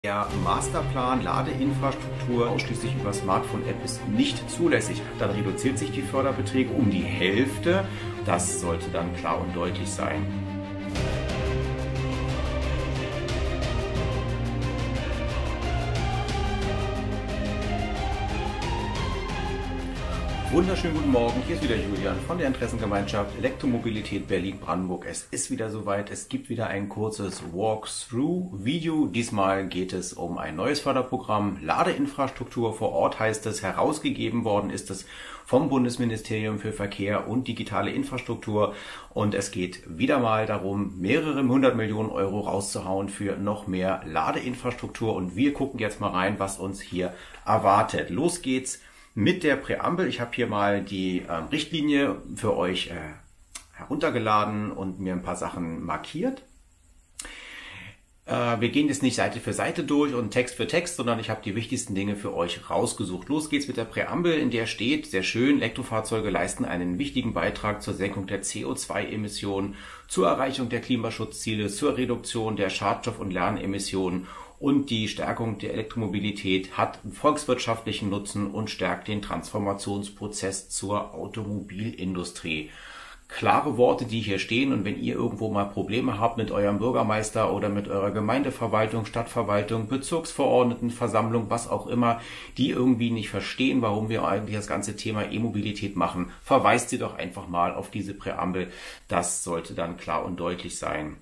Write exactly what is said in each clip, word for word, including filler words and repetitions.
Der Masterplan Ladeinfrastruktur ausschließlich über Smartphone-App ist nicht zulässig. Dann reduziert sich die Förderbeträge um die Hälfte. Das sollte dann klar und deutlich sein. Wunderschönen guten Morgen, hier ist wieder Julian von der Interessengemeinschaft Elektromobilität Berlin-Brandenburg. Es ist wieder soweit, es gibt wieder ein kurzes Walkthrough-Video. Diesmal geht es um ein neues Förderprogramm Ladeinfrastruktur vor Ort, heißt es. Herausgegeben worden ist es vom Bundesministerium für Verkehr und digitale Infrastruktur. Und es geht wieder mal darum, mehrere hundert Millionen Euro rauszuhauen für noch mehr Ladeinfrastruktur. Und wir gucken jetzt mal rein, was uns hier erwartet. Los geht's mit der Präambel. Ich habe hier mal die äh, Richtlinie für euch äh, heruntergeladen und mir ein paar Sachen markiert. Äh, wir gehen jetzt nicht Seite für Seite durch und Text für Text, sondern ich habe die wichtigsten Dinge für euch rausgesucht. Los geht's mit der Präambel, in der steht, sehr schön, Elektrofahrzeuge leisten einen wichtigen Beitrag zur Senkung der C O zwei Emissionen, zur Erreichung der Klimaschutzziele, zur Reduktion der Schadstoff- und Lernemissionen. Und die Stärkung der Elektromobilität hat volkswirtschaftlichen Nutzen und stärkt den Transformationsprozess zur Automobilindustrie. Klare Worte, die hier stehen, und wenn ihr irgendwo mal Probleme habt mit eurem Bürgermeister oder mit eurer Gemeindeverwaltung, Stadtverwaltung, Bezirksverordnetenversammlung, was auch immer, die irgendwie nicht verstehen, warum wir eigentlich das ganze Thema E-Mobilität machen, verweist sie doch einfach mal auf diese Präambel. Das sollte dann klar und deutlich sein.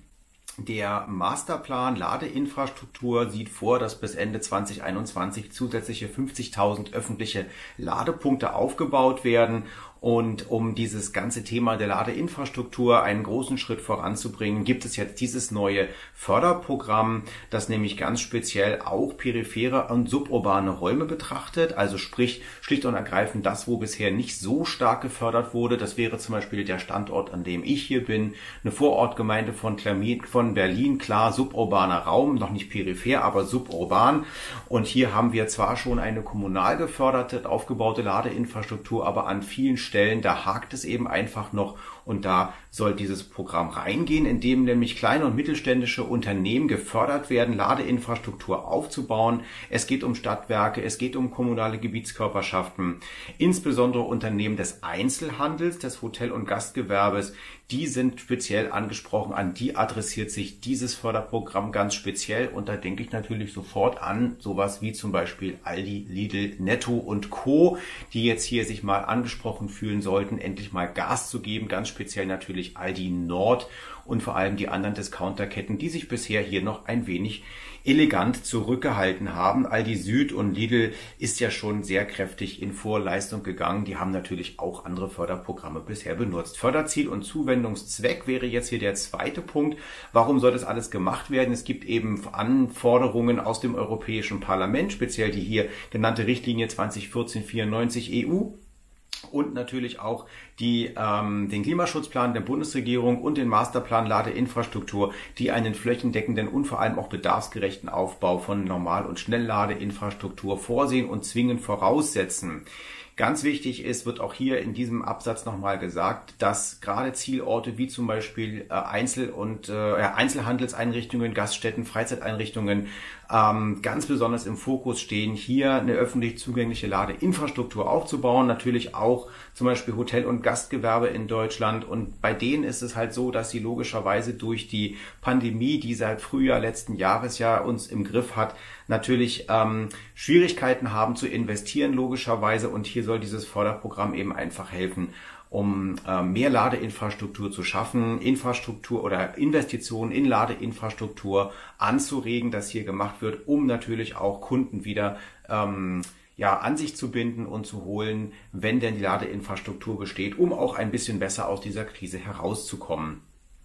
Der Masterplan Ladeinfrastruktur sieht vor, dass bis Ende zweitausendeinundzwanzig zusätzliche fünfzigtausend öffentliche Ladepunkte aufgebaut werden. Und um dieses ganze Thema der Ladeinfrastruktur einen großen Schritt voranzubringen, gibt es jetzt dieses neue Förderprogramm, das nämlich ganz speziell auch periphere und suburbane Räume betrachtet. Also sprich schlicht und ergreifend das, wo bisher nicht so stark gefördert wurde. Das wäre zum Beispiel der Standort, an dem ich hier bin, eine Vorortgemeinde von, von Berlin, klar suburbaner Raum, noch nicht peripher, aber suburban. Und hier haben wir zwar schon eine kommunal geförderte, aufgebaute Ladeinfrastruktur, aber an vielen Stellen, da hakt es eben einfach noch, und da soll dieses Programm reingehen, in dem nämlich kleine und mittelständische Unternehmen gefördert werden, Ladeinfrastruktur aufzubauen. Es geht um Stadtwerke, es geht um kommunale Gebietskörperschaften, insbesondere Unternehmen des Einzelhandels, des Hotel- und Gastgewerbes. Die sind speziell angesprochen, an die adressiert sich dieses Förderprogramm ganz speziell, und da denke ich natürlich sofort an sowas wie zum Beispiel Aldi, Lidl, Netto und Co., die jetzt hier sich mal angesprochen fühlen sollten, endlich mal Gas zu geben, ganz speziell natürlich Aldi Nord und vor allem die anderen Discounterketten, die sich bisher hier noch ein wenig elegant zurückgehalten haben. Aldi Süd und Lidl ist ja schon sehr kräftig in Vorleistung gegangen. Die haben natürlich auch andere Förderprogramme bisher benutzt. Förderziel und Zuwendungszweck wäre jetzt hier der zweite Punkt. Warum soll das alles gemacht werden? Es gibt eben Anforderungen aus dem Europäischen Parlament, speziell die hier genannte Richtlinie zwanzig vierzehn vierundneunzig E U. Und natürlich auch die, ähm, den Klimaschutzplan der Bundesregierung und den Masterplan Ladeinfrastruktur, die einen flächendeckenden und vor allem auch bedarfsgerechten Aufbau von Normal- und Schnellladeinfrastruktur vorsehen und zwingend voraussetzen. Ganz wichtig ist, wird auch hier in diesem Absatz nochmal gesagt, dass gerade Zielorte wie zum Beispiel äh, Einzel- und äh, Einzelhandelseinrichtungen, Gaststätten, Freizeiteinrichtungen ähm, ganz besonders im Fokus stehen, hier eine öffentlich zugängliche Ladeinfrastruktur aufzubauen. Natürlich auch zum Beispiel Hotel- und Gastgewerbe in Deutschland. Und bei denen ist es halt so, dass sie logischerweise durch die Pandemie, die seit Frühjahr letzten Jahres ja uns im Griff hat, natürlich ähm, Schwierigkeiten haben zu investieren, logischerweise. Und hier soll dieses Förderprogramm eben einfach helfen, um äh, mehr Ladeinfrastruktur zu schaffen, Infrastruktur oder Investitionen in Ladeinfrastruktur anzuregen, dass hier gemacht wird, um natürlich auch Kunden wieder ähm, ja, an sich zu binden und zu holen, wenn denn die Ladeinfrastruktur besteht, um auch ein bisschen besser aus dieser Krise herauszukommen.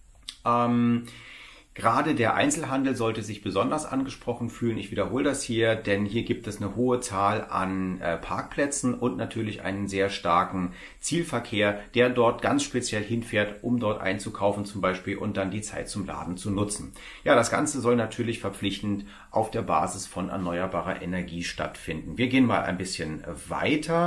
Ähm, Gerade der Einzelhandel sollte sich besonders angesprochen fühlen. Ich wiederhole das hier, denn hier gibt es eine hohe Zahl an äh, Parkplätzen und natürlich einen sehr starken Zielverkehr, der dort ganz speziell hinfährt, um dort einzukaufen zum Beispiel und dann die Zeit zum Laden zu nutzen. Ja, das Ganze soll natürlich verpflichtend auf der Basis von erneuerbarer Energie stattfinden. Wir gehen mal ein bisschen weiter.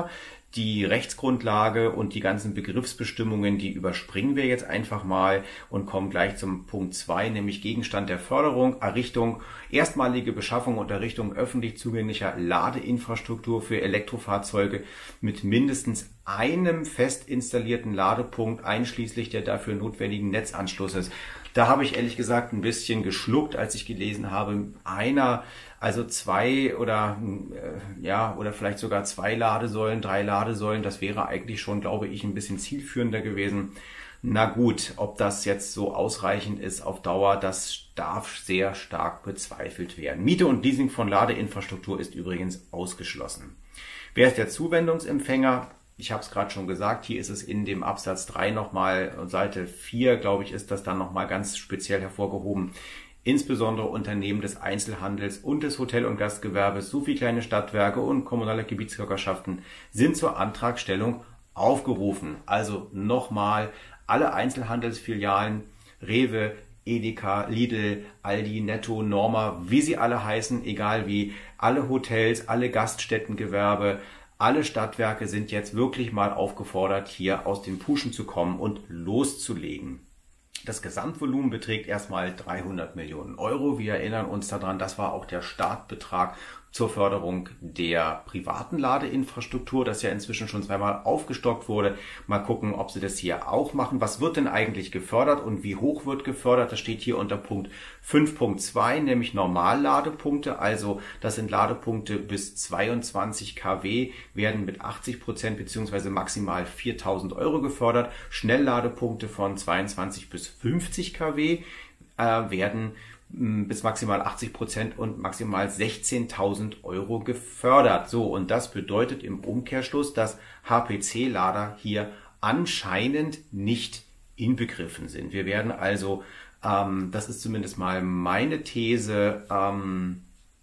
Die Rechtsgrundlage und die ganzen Begriffsbestimmungen, die überspringen wir jetzt einfach mal und kommen gleich zum Punkt zwei, nämlich Gegenstand der Förderung, Errichtung, erstmalige Beschaffung und Errichtung öffentlich zugänglicher Ladeinfrastruktur für Elektrofahrzeuge mit mindestens einem fest installierten Ladepunkt einschließlich der dafür notwendigen Netzanschlusses. Da habe ich ehrlich gesagt ein bisschen geschluckt, als ich gelesen habe, einer, also zwei oder äh, ja oder vielleicht sogar zwei Ladesäulen, drei Ladesäulen, das wäre eigentlich schon, glaube ich, ein bisschen zielführender gewesen. Na gut, ob das jetzt so ausreichend ist auf Dauer, das darf sehr stark bezweifelt werden. Miete und Leasing von Ladeinfrastruktur ist übrigens ausgeschlossen. Wer ist der Zuwendungsempfänger? Ich habe es gerade schon gesagt, hier ist es in dem Absatz drei nochmal, Seite vier, glaube ich, ist das dann nochmal ganz speziell hervorgehoben. Insbesondere Unternehmen des Einzelhandels und des Hotel- und Gastgewerbes sowie kleine Stadtwerke und kommunale Gebietsbürgerschaften sind zur Antragstellung aufgerufen. Also nochmal alle Einzelhandelsfilialen, Rewe, Edeka, Lidl, Aldi, Netto, Norma, wie sie alle heißen, egal wie, alle Hotels, alle Gaststättengewerbe, alle Stadtwerke sind jetzt wirklich mal aufgefordert, hier aus den Puschen zu kommen und loszulegen. Das Gesamtvolumen beträgt erstmal dreihundert Millionen Euro. Wir erinnern uns daran, das war auch der Startbetrag zur Förderung der privaten Ladeinfrastruktur, das ja inzwischen schon zweimal aufgestockt wurde. Mal gucken, ob sie das hier auch machen. Was wird denn eigentlich gefördert und wie hoch wird gefördert? Das steht hier unter Punkt fünf Punkt zwei, nämlich Normalladepunkte. Also das sind Ladepunkte bis zweiundzwanzig Kilowatt, werden mit achtzig Prozent bzw. maximal viertausend Euro gefördert. Schnellladepunkte von zweiundzwanzig bis fünfzig Kilowatt äh, werden bis maximal achtzig Prozent und maximal sechzehntausend Euro gefördert. So, und das bedeutet im Umkehrschluss, dass H P C-Lader hier anscheinend nicht inbegriffen sind. Wir werden also, ähm, das ist zumindest mal meine These, ähm,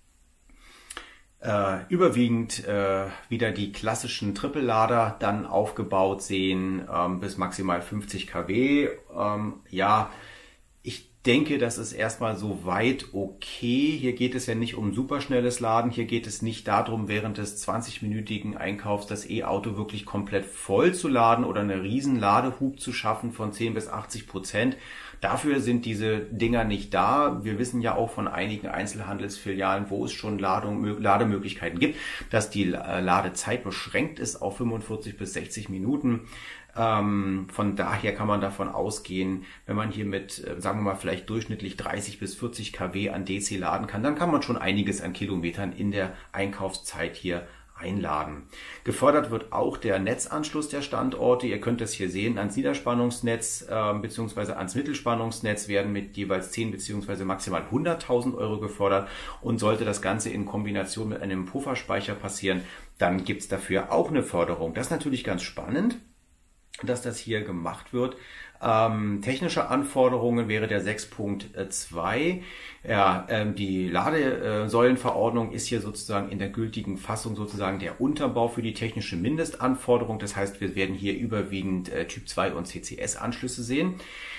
äh, überwiegend äh, wieder die klassischen Trippellader dann aufgebaut sehen, ähm, bis maximal fünfzig Kilowatt. Ähm, ja, Ich denke, das ist erstmal so weit okay. Hier geht es ja nicht um superschnelles Laden. Hier geht es nicht darum, während des zwanzigminütigen Einkaufs das E-Auto wirklich komplett voll zu laden oder eine riesen Ladehub zu schaffen von zehn bis achtzig Prozent. Dafür sind diese Dinger nicht da. Wir wissen ja auch von einigen Einzelhandelsfilialen, wo es schon Ladung, Lademöglichkeiten gibt, dass die Ladezeit beschränkt ist auf fünfundvierzig bis sechzig Minuten. Ähm, von daher kann man davon ausgehen, wenn man hier mit, äh, sagen wir mal, vielleicht durchschnittlich dreißig bis vierzig Kilowatt an D C laden kann, dann kann man schon einiges an Kilometern in der Einkaufszeit hier einladen. Gefördert wird auch der Netzanschluss der Standorte. Ihr könnt es hier sehen, ans Niederspannungsnetz äh, bzw. ans Mittelspannungsnetz werden mit jeweils zehn bzw. maximal hunderttausend Euro gefördert. Und sollte das Ganze in Kombination mit einem Pufferspeicher passieren, dann gibt es dafür auch eine Förderung. Das ist natürlich ganz spannend, dass das hier gemacht wird. Ähm, technische Anforderungen wäre der sechs Punkt zwei. Ja, ähm, die Ladesäulenverordnung ist hier sozusagen in der gültigen Fassung sozusagen der Unterbau für die technische Mindestanforderung. Das heißt, wir werden hier überwiegend äh, Typ zwei und C C S-Anschlüsse sehen.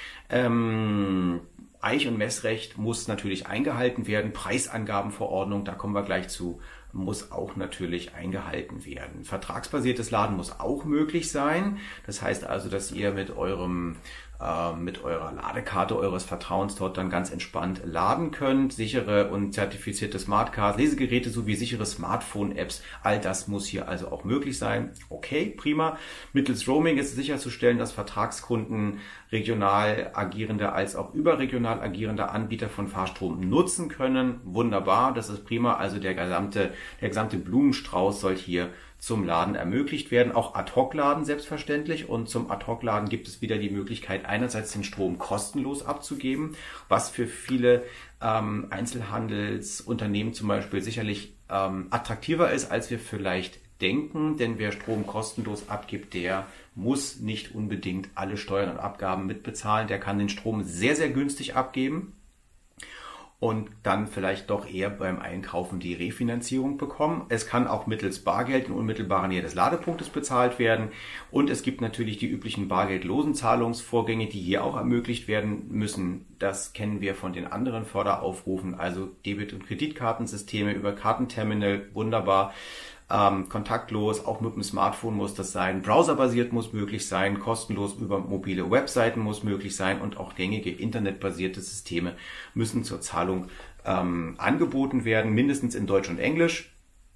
Ähm, Eich- und Messrecht muss natürlich eingehalten werden. Preisangabenverordnung, da kommen wir gleich zu, muss auch natürlich eingehalten werden. Vertragsbasiertes Laden muss auch möglich sein. Das heißt also, dass ihr mit eurem äh, mit eurer Ladekarte eures Vertrauens dort dann ganz entspannt laden könnt. Sichere und zertifizierte Smartcards, Lesegeräte sowie sichere Smartphone-Apps, all das muss hier also auch möglich sein. Okay, prima. Mittels Roaming ist sicherzustellen, dass Vertragskunden regional agierende als auch überregional agierende Anbieter von Fahrstrom nutzen können. Wunderbar, das ist prima. Also der gesamte, der gesamte Blumenstrauß soll hier zum Laden ermöglicht werden. Auch Ad-Hoc-Laden selbstverständlich. Und zum Ad-Hoc-Laden gibt es wieder die Möglichkeit, einerseits den Strom kostenlos abzugeben, was für viele ähm, Einzelhandelsunternehmen zum Beispiel sicherlich ähm, attraktiver ist, als wir vielleicht denken. Denn wer Strom kostenlos abgibt, der muss nicht unbedingt alle Steuern und Abgaben mitbezahlen. Der kann den Strom sehr, sehr günstig abgeben und dann vielleicht doch eher beim Einkaufen die Refinanzierung bekommen. Es kann auch mittels Bargeld in unmittelbarer Nähe des Ladepunktes bezahlt werden. Und es gibt natürlich die üblichen bargeldlosen Zahlungsvorgänge, die hier auch ermöglicht werden müssen. Das kennen wir von den anderen Förderaufrufen, also Debit- und Kreditkartensysteme über Kartenterminal, wunderbar. Ähm, kontaktlos, auch mit dem Smartphone muss das sein. Browserbasiert muss möglich sein. Kostenlos über mobile Webseiten muss möglich sein. Und auch gängige internetbasierte Systeme müssen zur Zahlung ähm, angeboten werden. Mindestens in Deutsch und Englisch.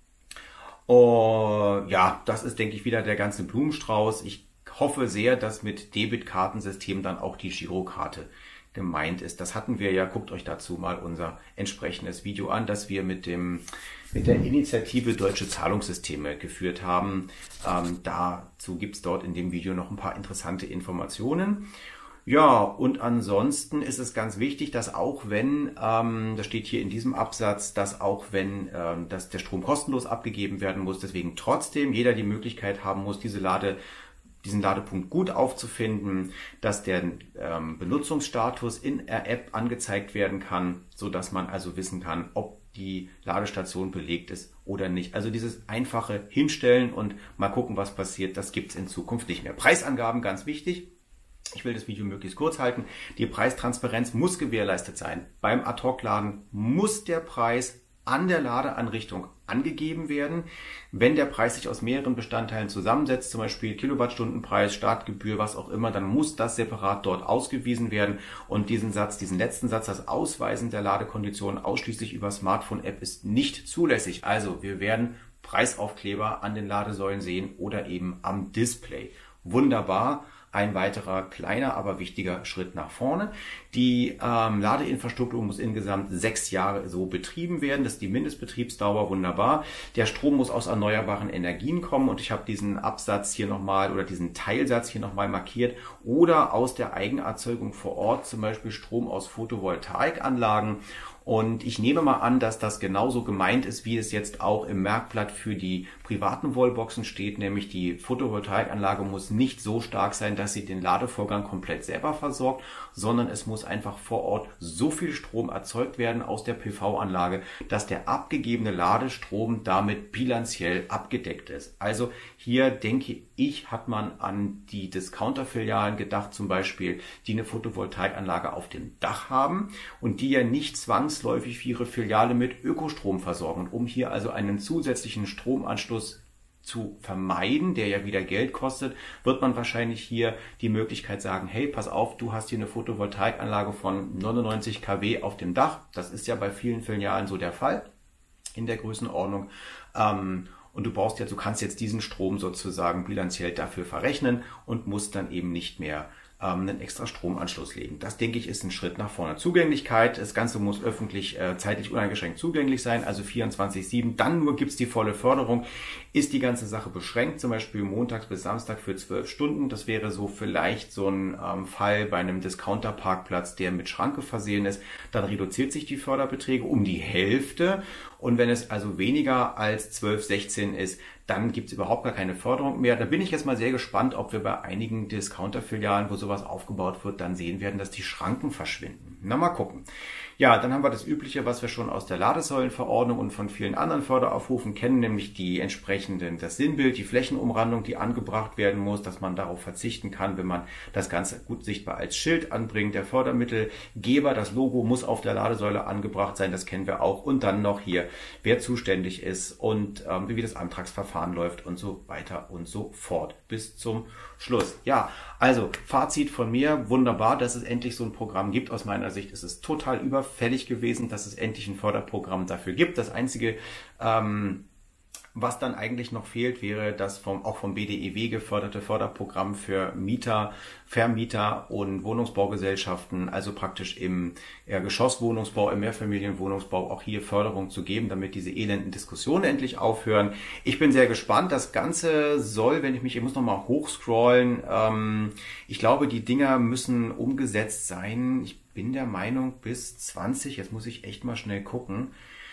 Uh, ja, das ist, denke ich, wieder der ganze Blumenstrauß. Ich hoffe sehr, dass mit Debitkartensystem dann auch die Girokarte gemeint ist. Das hatten wir ja, guckt euch dazu mal unser entsprechendes Video an, das wir mit dem mit der Initiative Deutsche Zahlungssysteme geführt haben. Ähm, dazu gibt's dort in dem Video noch ein paar interessante Informationen. Ja, und ansonsten ist es ganz wichtig, dass auch wenn, ähm, das steht hier in diesem Absatz, dass auch wenn ähm, dass der Strom kostenlos abgegeben werden muss, deswegen trotzdem jeder die Möglichkeit haben muss, diese Lade, diesen Ladepunkt gut aufzufinden, dass der ähm, Benutzungsstatus in der App angezeigt werden kann, so dass man also wissen kann, ob die Ladestation belegt ist oder nicht. Also dieses einfache Hinstellen und mal gucken, was passiert, das gibt's in Zukunft nicht mehr. Preisangaben, ganz wichtig. Ich will das Video möglichst kurz halten. Die Preistransparenz muss gewährleistet sein. Beim Ad-Hoc-Laden muss der Preis an der Ladeanrichtung angegeben werden. Wenn der Preis sich aus mehreren Bestandteilen zusammensetzt, zum Beispiel Kilowattstundenpreis, Startgebühr, was auch immer, dann muss das separat dort ausgewiesen werden. Und diesen Satz, diesen letzten Satz, das Ausweisen der Ladekonditionen ausschließlich über Smartphone-App ist nicht zulässig. Also wir werden Preisaufkleber an den Ladesäulen sehen oder eben am Display. Wunderbar. Ein weiterer kleiner, aber wichtiger Schritt nach vorne. Die ähm, Ladeinfrastruktur muss insgesamt sechs Jahre so betrieben werden. Das ist die Mindestbetriebsdauer, wunderbar. Der Strom muss aus erneuerbaren Energien kommen und ich habe diesen Absatz hier nochmal oder diesen Teilsatz hier nochmal markiert. Oder aus der Eigenerzeugung vor Ort, zum Beispiel Strom aus Photovoltaikanlagen. Und ich nehme mal an, dass das genauso gemeint ist, wie es jetzt auch im Merkblatt für die privaten Wallboxen steht, nämlich die Photovoltaikanlage muss nicht so stark sein, dass sie den Ladevorgang komplett selber versorgt, sondern es muss einfach vor Ort so viel Strom erzeugt werden aus der P V-Anlage, dass der abgegebene Ladestrom damit bilanziell abgedeckt ist. Also hier denke ich, hat man an die Discounter-Filialen gedacht, zum Beispiel, die eine Photovoltaikanlage auf dem Dach haben und die ja nicht zwangsläufig für ihre Filiale mit Ökostrom versorgen. Um hier also einen zusätzlichen Stromanschluss zu vermeiden, der ja wieder Geld kostet, wird man wahrscheinlich hier die Möglichkeit sagen, hey, pass auf, du hast hier eine Photovoltaikanlage von neunundneunzig Kilowatt auf dem Dach. Das ist ja bei vielen Filialen so der Fall in der Größenordnung. Ähm, Und du brauchst jetzt, du kannst jetzt diesen Strom sozusagen bilanziell dafür verrechnen und musst dann eben nicht mehr ähm, einen extra Stromanschluss legen. Das, denke ich, ist ein Schritt nach vorne. Zugänglichkeit, das Ganze muss öffentlich, äh, zeitlich uneingeschränkt zugänglich sein, also vierundzwanzig sieben. Dann nur gibt's die volle Förderung. Ist die ganze Sache beschränkt, zum Beispiel montags bis Samstag für zwölf Stunden. Das wäre so vielleicht so ein ähm, Fall bei einem Discounter-Parkplatz, der mit Schranke versehen ist. Dann reduziert sich die Förderbeträge um die Hälfte. Und wenn es also weniger als zwölf, sechzehn ist, dann gibt es überhaupt gar keine Förderung mehr. Da bin ich jetzt mal sehr gespannt, ob wir bei einigen Discounter-Filialen, wo sowas aufgebaut wird, dann sehen werden, dass die Schranken verschwinden. Na, mal gucken. Ja, dann haben wir das Übliche, was wir schon aus der Ladesäulenverordnung und von vielen anderen Förderaufrufen kennen, nämlich die entsprechenden, das Sinnbild, die Flächenumrandung, die angebracht werden muss, dass man darauf verzichten kann, wenn man das Ganze gut sichtbar als Schild anbringt. Der Fördermittelgeber, das Logo muss auf der Ladesäule angebracht sein, das kennen wir auch. Und dann noch hier, wer zuständig ist und ähm, wie das Antragsverfahren läuft und so weiter und so fort. Bis zum Schluss. Ja, also Fazit von mir, wunderbar, dass es endlich so ein Programm gibt. Aus meiner Sicht ist es total überfällig gewesen, dass es endlich ein Förderprogramm dafür gibt. Das einzige, ähm, was dann eigentlich noch fehlt, wäre das vom, auch vom B D E W geförderte Förderprogramm für Mieter, Vermieter und Wohnungsbaugesellschaften, also praktisch im ja, Geschosswohnungsbau, im Mehrfamilienwohnungsbau auch hier Förderung zu geben, damit diese elenden Diskussionen endlich aufhören. Ich bin sehr gespannt. Das Ganze soll, wenn ich mich, ich muss nochmal hochscrollen, ähm, ich glaube, die Dinger müssen umgesetzt sein. Ich bin der Meinung bis zwanzig, jetzt muss ich echt mal schnell gucken.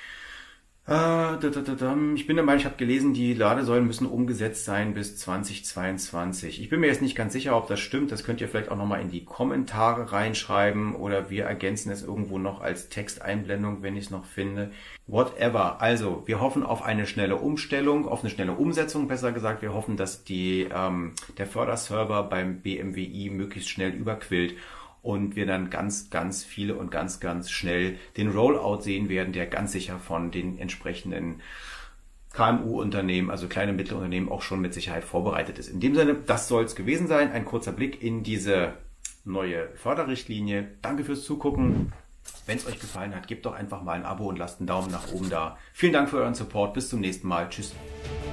Ich bin der Meinung, ich habe gelesen, die Ladesäulen müssen umgesetzt sein bis zweitausendzweiundzwanzig. Ich bin mir jetzt nicht ganz sicher, ob das stimmt. Das könnt ihr vielleicht auch nochmal in die Kommentare reinschreiben oder wir ergänzen es irgendwo noch als Texteinblendung, wenn ich es noch finde. Whatever. Also, wir hoffen auf eine schnelle Umstellung, auf eine schnelle Umsetzung, besser gesagt. Wir hoffen, dass die, ähm, der Förderserver beim B M W I möglichst schnell überquillt und wir dann ganz, ganz viele und ganz, ganz schnell den Rollout sehen werden, der ganz sicher von den entsprechenden K M U-Unternehmen, also kleine und mittlere Unternehmen, auch schon mit Sicherheit vorbereitet ist. In dem Sinne, das soll es gewesen sein. Ein kurzer Blick in diese neue Förderrichtlinie. Danke fürs Zugucken. Wenn es euch gefallen hat, gebt doch einfach mal ein Abo und lasst einen Daumen nach oben da. Vielen Dank für euren Support. Bis zum nächsten Mal. Tschüss.